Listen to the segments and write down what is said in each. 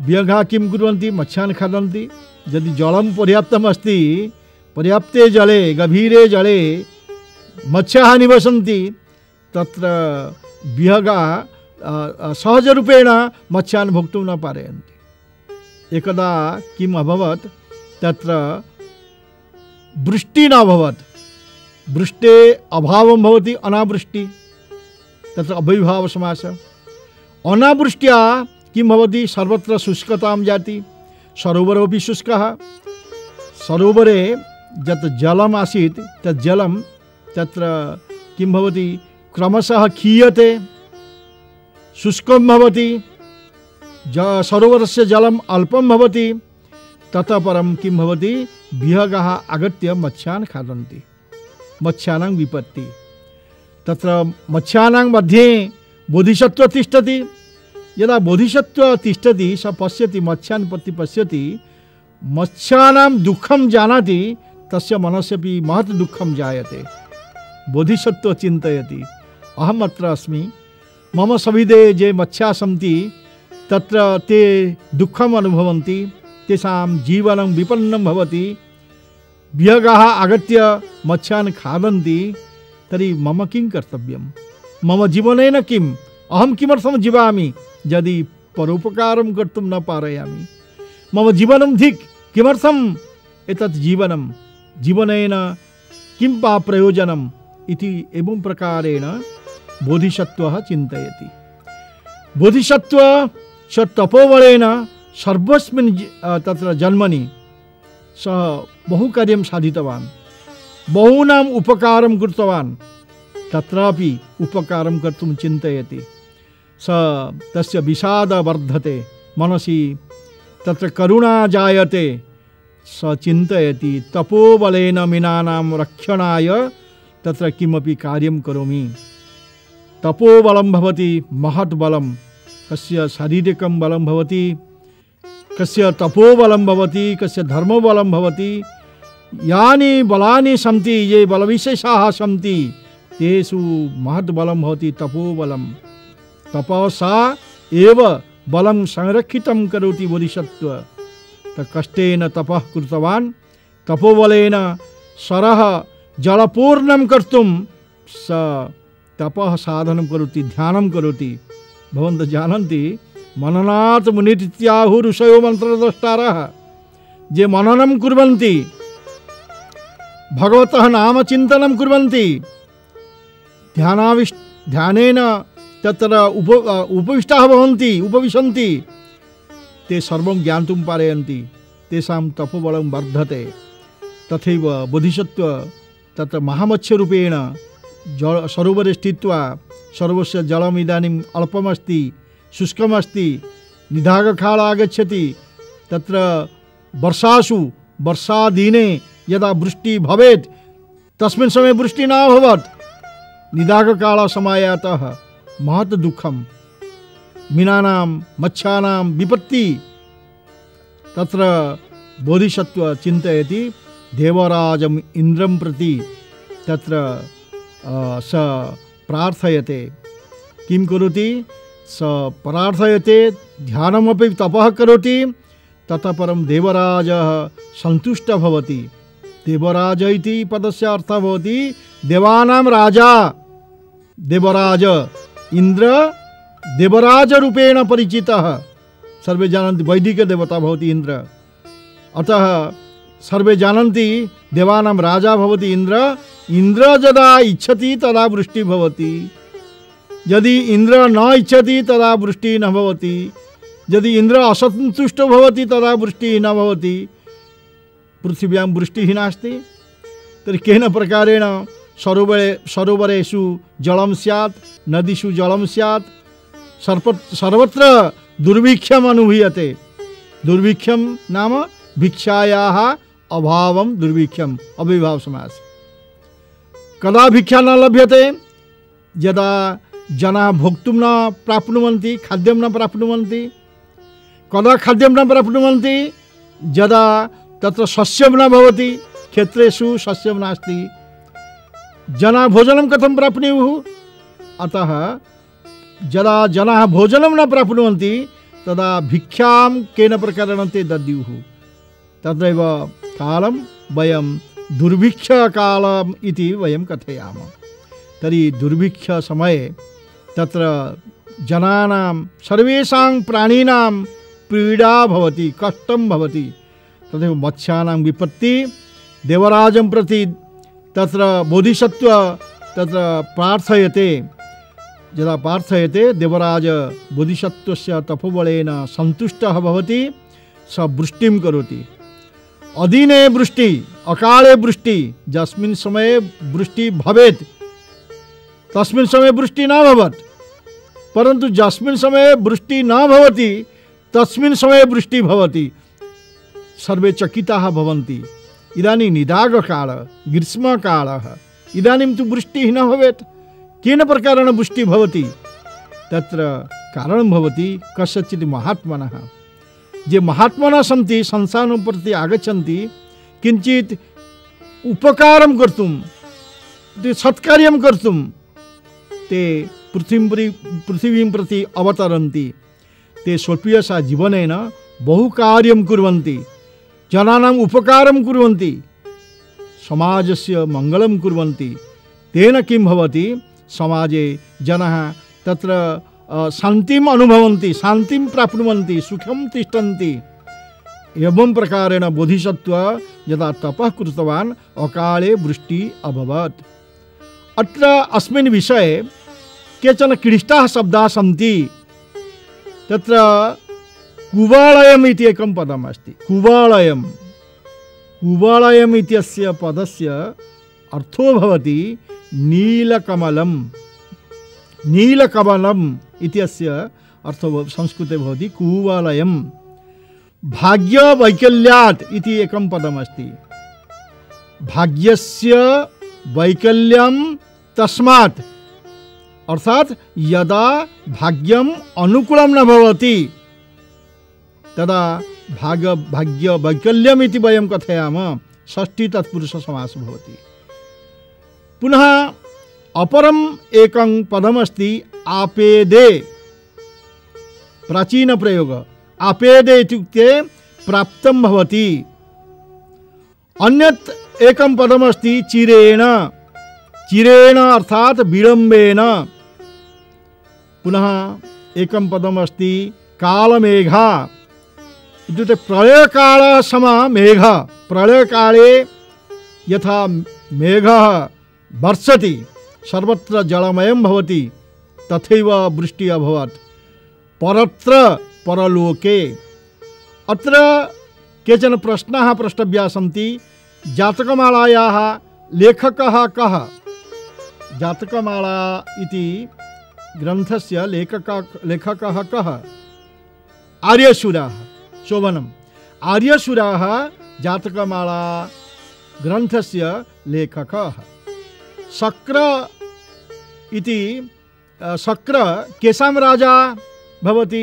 व्यघा किं कुर्वन्ति मत्स्यान् खादन्ति। यदि जलं पर्याप्तम् अस्ति, पर्याप्ते जले गभीरे जले मत्स्याः निवसन्ति, तत्र व्यघा सहजरूपेण मत्स्यान् भोक्तुं न पारयन्ति। एकदा किम् अभवत्, तत्र वृष्टि न अभवत्। वृष्टे अभावं भवति अनावृष्टि, तत्र अव्ययीभाव समास। अनावृष्ट्या किं भवति, सर्वत्र शुष्कतां जाति, सरोवरोऽपि शुष्कः। सरोवरे यत् जलम् आसीत् तत् जलं तत्र किं भवति, क्रमशः क्षीयते, शुष्कं भवति, सरोवरस्य जलम् अल्पं भवति। ततः परं किं भवति, विहगाः आगत्य मत्स्यान् खादन्ति। मत्स्यानां विपत्ति, तत्र मत्स्यानां मध्ये बोधिसत्त्व तिष्ठति। यदा बोधिसत्त्व तिष्ठति स पश्यति, मत्स्यान् प्रति पश्यति, मत्स्यानां दुःखं जानाति, तस्य मनस्यपि महत् दुःखं जायते। बोधिसत्त्व चिन्तयति, अहम् अत्र अस्मि, मम सविधे ये मत्स्याः सन्ति तत्र ते दुःखम् अनुभवन्ति, तेषां जीवनं विपन्नं भवति, विहगाः आगत्य मत्स्यान् खादन्ति, तर्हि मम किं कर्तव्यं, मम जीवनेन किम्, अहं किमर्थं जीवामि यदि परोपकारं कर्तुं न पारयामि, मम जीवनं धिक्, किमर्थम् एतत् जीवनं, जीवनेन किं वा प्रयोजनम् इति एवं प्रकारेण बोधिसत्त्वः चिन्तयति। बोधिसत्त्व स तपोबलेन सर्वस्मिन् तत्र जन्मनि सः बहु कार्यं साधितवान्, बहूनाम् उपकारं कृतवान्, तत्रापि उपकारं कर्तुं चिन्तयति। स तस्य विषाद वर्धते मनसि, तत्र करुणा जायते। स चिन्तयति तपोबलेन मीनानां रक्षणाय तत्र किमपि कार्यं करोमि। तपोबलं भवति महत् बलं, कस्य शारीरिकं बलं भवति, कस्य तपोबलं भवति, कस्य धर्मबलं भवति। यानि बलानि सन्ति, ये बलविशेषाः सन्ति, तेषु महत् बलं भवति तपोबलं। तपसा एव बलं संरक्षितं करोति बोधिसत्त्व। कष्टेन तपः कृतवान्, तपोबलेन सरः जलपूर्णं कर्तुं स तपः साधनं करोति, ध्यानं करोति। भवन्तः जानन्ति, मननात् मुनिरित्याहुः ऋषयो मन्त्रद्रष्टारः। ये मननं कुर्वन्ति, भगवतः नाम चिन्तनं कुर्वन्ति, ध्यानेन तत्र उपविष्टाः भवन्ति, उपविशन्ति, ते सर्वं ज्ञातुं पारयन्ति, तेषां तपोबलं वर्धते। तथैव बोधिसत्त्व तत्र महामत्स्यरूपेण सरोवरे स्थित्वा, सरोवरस्य जलम् इदानीम् अल्पमस्ति, शुष्कमस्ति, निदाघकाल आगच्छति, तत्र वर्षादिने यदा वृष्टिः भवेत्, तस्मिन् समये वृष्टिः न अभवत्, निदाघकाल समायातः महत् दुःखं, मीनानां मत्स्यानां विपत्ति। तत्र बोधिसत्त्व चिन्तयति, देवराजम् इन्द्रं प्रति तत्र स प्रार्थयते। किं करोति, स प्रार्थयते, ध्यानमपि तपः करोति। ततः परं देवराजः सन्तुष्टः भवति। देवराज इति पदस्य अर्थः भवति देवानां राजा। देवराज, इंद्र देवराज रूपेण परिचितः। सर्वे जानन्ति वैदिकदेवता भवति इंद्र। अतः सर्वे जानन्ति देवानां राजा भवति इंद्र। इंद्र यदा इच्छति तदा वृष्टिः भवति, यदि इंद्र न इच्छति तदा वृष्टिः न भवति, यदि इंद्र असन्तुष्टो भवति तदा वृष्टिः न भवति। पृथिव्यां वृष्टिः नास्ति, तर्हि केन प्रकारेण सरोवरेषु जलं स्यात्, नदीषु जलं स्यात्। सर्वत्र दुर्भिक्षम् अनुभूयते। दुर्भिक्षं नाम भिक्षायाः अभावं दुर्भिक्षम्, अव्ययीभाव समास। कदा भिक्षा न लभ्यते, यदा जनाः भोक्तुं न प्राप्नुवन्ति, खाद्यं न प्राप्नुवन्ति। कदा खाद्यं न प्राप्नुवन्ति, यदा तत्र शस्यं न भवति, क्षेत्रेषु शस्यं नास्ति, जनाः भोजनं कथं प्राप्नुयुः। अतः यदा जनाः भोजनं न प्राप्नुवन्ति तदा भिक्षां केन प्रकारेण ते दद्युः। तत्रैव कालं वयं दुर्भिक्षकालम् इति वयं कथयामः। तर्हि दुर्भिक्षसमये तत्र जनानां सर्वेषां प्राणिनां पीडा भवति, कष्टं भवति। तथैव मत्स्यानां विपत्ति देवराजं प्रति तत्र बोधिसत्व तत्र प्रार्थयते। यदा प्रार्थयते देवराज बोधिसत्वस्य तपोबलेन सन्तुष्टः भवति, स वृष्टिं करोति। अदिने वृष्टि अकाले वृष्टि, यस्मिन् समये वृष्टि भवेत् तस्मिन् समये वृष्टि न भवत्, परन्तु यस्मिन् समये वृष्टि न भवति तस्मिन् समये वृष्टि भवति। सर्वे चकिताः भवन्ति। इदानीं निदाघकाल ग्रीष्मकालः, इदानीं तु वृष्टिः न भवेत्, केन प्रकारेण वृष्टिः भवति? तत्र कारणं भवति कस्यचित् महात्मनः। ये महात्मनः सन्ति संसारं प्रति आगच्छन्ति किञ्चित् उपकारं कर्तुं, सत्कार्यं कर्तुं ते पृथिवीं प्रति अवतरन्ति। ते स्वकीयसा जीवनेन बहु कार्यं कुर्वन्ति, जनानाम् उपकारं कुर्वन्ति, समाजस्य मङ्गलं कुर्वन्ति। तेन किं भवति? समाजे जनाः तत्र शान्तिम् अनुभवन्ति, शान्तिं प्राप्नुवन्ति, सुखं तिष्ठन्ति। एवं प्रकारेण बोधिसत्व यदा तपः कृतवान् अकाले वृष्टिः अभवत्। अत्र अस्मिन् विषये केचन क्लिष्टाः शब्दाः सन्ति। तत्र कुवलयम् इति एकं पदम् अस्ति। कुवलयम् इत्यस्य पदस्य अर्थो भवति नीलकमलम्। नीलकमलम् इत्यस्य अर्थो संस्कृते भवति कुवलयम्। भाग्यवैकल्यात् इति एकं पदमस्ति। भाग्यस्य वैकल्यं तस्मात्, अर्थात यदा भाग्यम अनुकूलं न भवति तदा भाग्य वैकल्यम् इति वयं कथयामः। षष्ठी तत्पुरुष समास भवति। पुनः अपरम् एकं पदमस्ति आपेदे। प्राचीन प्रयोग आपेदे इत्युक्ते प्राप्तं भवति। अन्यत् एकं पदमस्ति चिरेण। चिरेण अर्थात विलम्बेन। पुनः एकं पदमस्ति कालमेघा इत्युक्ते प्रलयकालः सम मेघ। प्रलयकाले यथा मेघः वर्षति सर्वत्र जलमयं भवति तथैव वृष्टिः अभवत् परत्र परलोके। अत्र केचन प्रश्नाः प्रष्टव्याः सन्ति। जातकमालायाः लेखकः कः? जातकमाला इति ग्रन्थस्य लेखकः कः? आर्यशूराः। शोभनम्। आर्यशूराः जातकमाला ग्रन्थस्य लेखकः। शक्र इति शक्र केषां राजा भवति?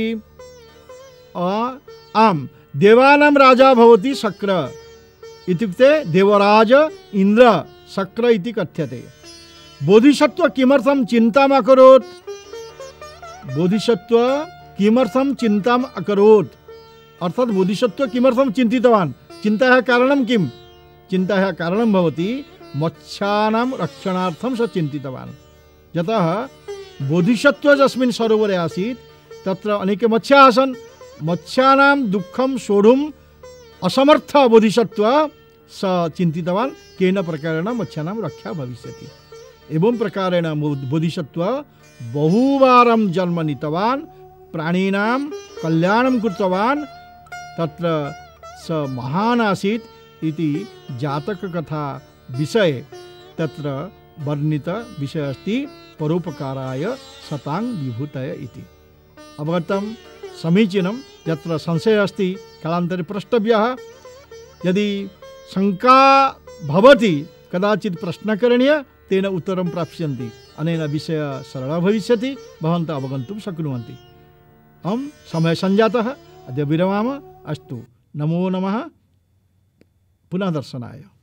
आम्, देवानां राजा भवति शक्र। इत्युक्ते देवराज इन्द्र शक्र इति कथ्यते। बोधिसत्व किमर्थं चिन्ताम् अकरोत्? बोधिसत्व किमर्थं चिन्ताम् अकरोत् अर्थात बोधिसत्व किमर्थं चिन्तितवान्? चिन्तायाः कारणं किं? चिन्तायाः कारणं भवति मत्स्यानां रक्षणार्थं स चिन्तितवान्। यतः बोधिसत्व यस्मिन् सरोवरे आसीत् तत्र अनेके मत्स्याः आसन्। मत्स्यानां दुःखं सोढुम् असमर्थ बोधिसत्व स चिन्तितवान् केन प्रकारेण मत्स्यानां रक्षा भविष्यति। एवं प्रकारेण बोधिसत्व बहुवारं जन्म नीतवान्, प्राणिनां कल्याणं कृतवान्। तत्र स महान् आसीत् इति जातककथा विषये तत्र वर्णित विषय अस्ति परोपकाराय सतां विभूतय इति। अवगतं? समीचीनं। यत्र संशयः अस्ति कालान्तरे प्रष्टव्यः। यदि शङ्का भवति कदाचित् प्रश्नः करणीयः, तेन उत्तरं प्राप्स्यन्ति। अनेन विषयः सरलः भविष्यति, भवन्तः अवगन्तुं शक्नुवन्ति। समय सञ्जातः, अद्य विरमामः। अस्तु, नमो नमः, पुनः दर्शनाय।